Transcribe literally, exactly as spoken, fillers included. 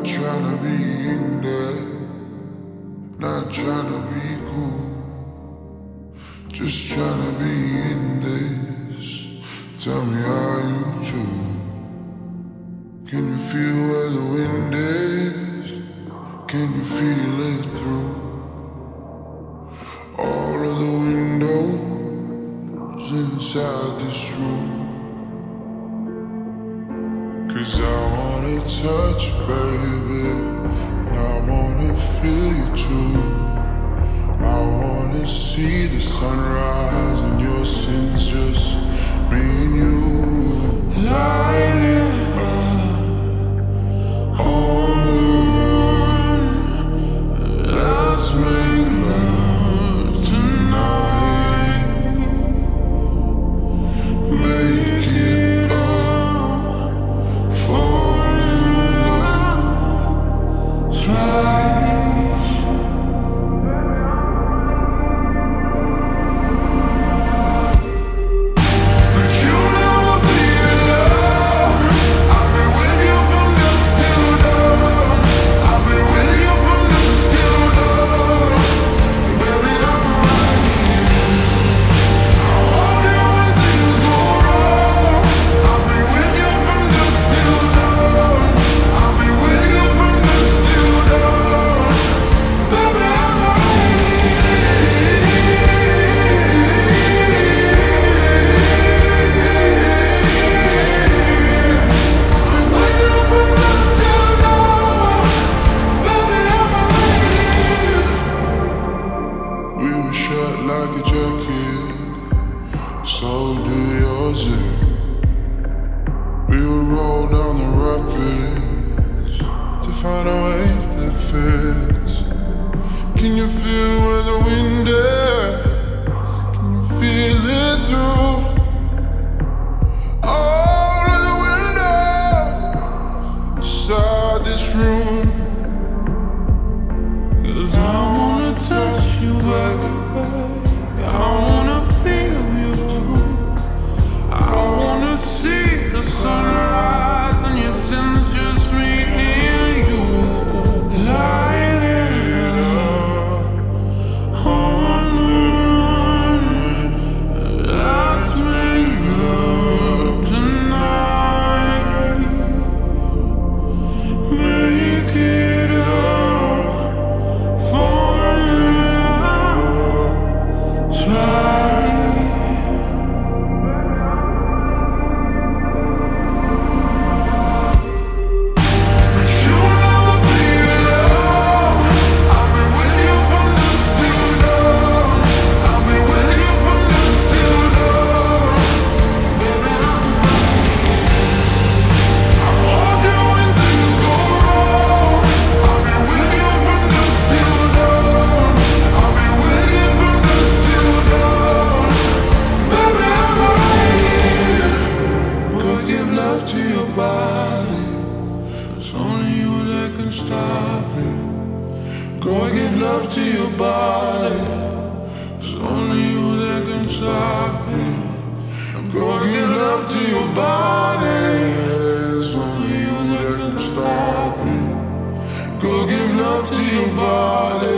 tryna be in there, not tryna be cool, just tryna be in this. Tell me, are you too? Can you feel where the wind is? Can you feel it through all of the windows inside this room? 'Cause I wanna touch you, baby, and I wanna feel you too. I wanna see the sunrise and your sins, just me and you. Lighting up on the run, let's make love tonight. Make it up, fall in love twice. But you'll never be alone. I've been with you from dusk till dawn. I've been with you from dusk till dawn. Baby, I'm right here. I walk you when things go wrong. I've been with you from dusk till dawn. I've been with you from dusk till dawn. Baby, I'm right here. We were shut like a jacket, so do yours. eh? We would roll down the rapids to find a wave that fits. Can you feel where the wind is? Can you feel it through all of the windows inside this room? 'Cause I wanna touch you, baby. I wanna feel you too. I wanna see the sunrise and your sins, just me and you. Light it up on the run. Let's make love tonight. Make it up, fall in love twice. But you'll never be alone. I've been with you from dusk till dawn. I've been with you from dusk till dawn. Baby, I'm right here. I walk you when things go wrong. I've been with you from dusk till dawn. I've been with you from dusk till dawn. Baby, I'm right here. Go give love to your body. It's only you that can stop it. Go give love to your body. It's only you that can stop it. Go give love to your body. It's only you that can stop it. Go give love to your body.